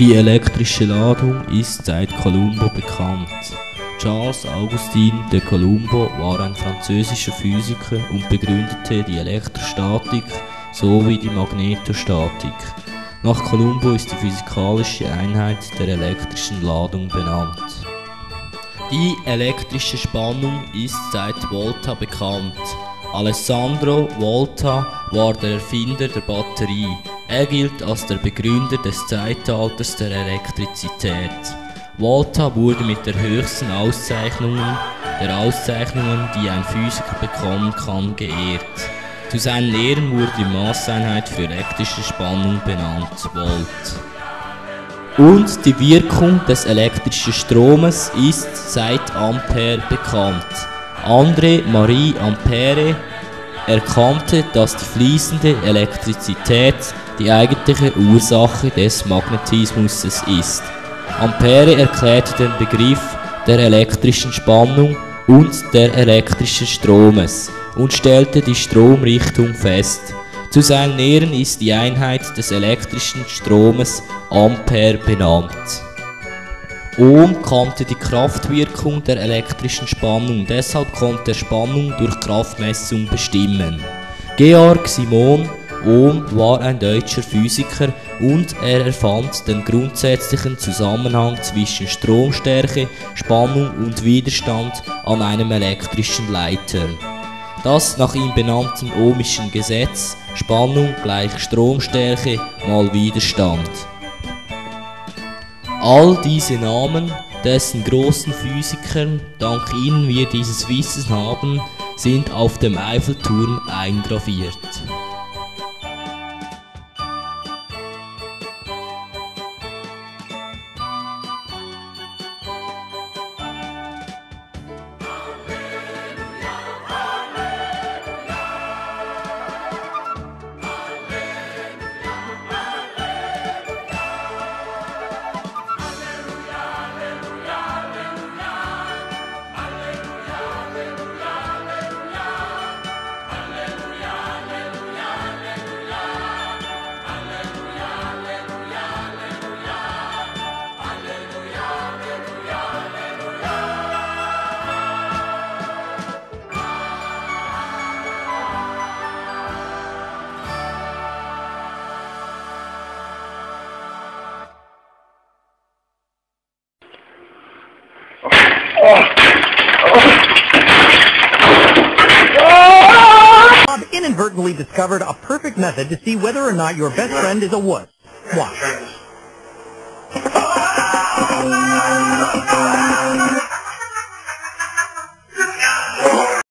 Die elektrische Ladung ist seit Colombo bekannt. Charles Augustin de Colombo war ein französischer Physiker und begründete die Elektrostatik sowie die Magnetostatik. Nach Colombo ist die physikalische Einheit der elektrischen Ladung benannt. Die elektrische Spannung ist seit Volta bekannt. Alessandro Volta war der Erfinder der Batterie. Er gilt als der Begründer des Zeitalters der Elektrizität. Volta wurde mit der höchsten Auszeichnungen der Auszeichnungen, die ein Physiker bekommen kann, geehrt. Zu seinen Ehren wurde die Maßeinheit für elektrische Spannung benannt, Volt. Und die Wirkung des elektrischen Stromes ist seit Ampere bekannt. André-Marie Ampère erkannte, dass die fließende Elektrizität die eigentliche Ursache des Magnetismus ist. Ampère erklärte den Begriff der elektrischen Spannung und der elektrischen Stromes und stellte die Stromrichtung fest. Zu seinen Ehren ist die Einheit des elektrischen Stromes Ampere benannt. Ohm kannte die Kraftwirkung der elektrischen Spannung, deshalb konnte er Spannung durch Kraftmessung bestimmen. Georg Simon Ohm war ein deutscher Physiker und er erfand den grundsätzlichen Zusammenhang zwischen Stromstärke, Spannung und Widerstand an einem elektrischen Leiter. Das nach ihm benannten ohmischen Gesetz Spannung gleich Stromstärke mal Widerstand. All diese Namen, dessen großen Physikern, dank ihnen wir dieses Wissen haben, sind auf dem Eiffelturm eingraviert. Bob inadvertently discovered a perfect method to see whether or not your best friend is a wuss. Watch.